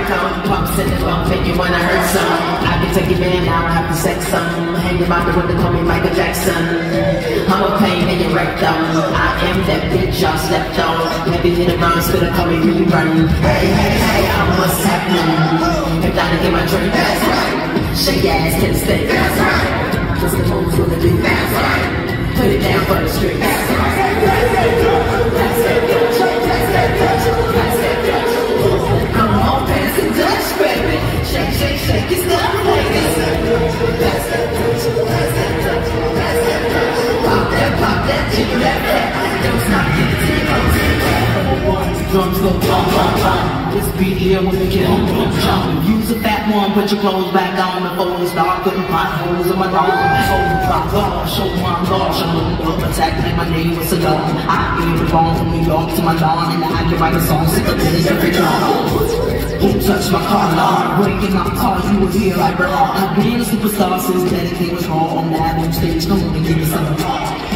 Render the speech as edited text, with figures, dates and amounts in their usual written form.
come, pumps in the bump, make you wanna hurt some. I can take your man now, I have to sex some. Hanging by the window, call me Michael Jackson. I'm a pain in your rectum. I am that bitch y'all slept on. Heavy hit around, spitter, call me rerun. Hey, hey, hey, what's happening? If I to get my drink, that's right. Shake your ass to the stick, that's right. Just the moves with the beat, that's right. Put it down for the street, that's right. That's that Dutch, that's that Dutch, that's that Dutch. Come on, pass the Dutch, baby. Shake, shake, shake, it's not like this. That's that Dutch, that's that Dutch, that's that Dutch. Pop that, jiggle that. Don't stop, get it to your bones. Drums go bum, bum, bum. This beat here will make it jump. Use a fat one, put your clothes back on before we start putting potholes in my dog. Hold drop off, show my gosh. I'm up attacking my name with a gun. I ain't born from New York to my dawn, and I can write a song sick of this every dawn. Who touched my car, Lord? Breaking my car, you were here like Bernard. I've been a superstar since that everything was wrong on that stage. Come on and give me some applause.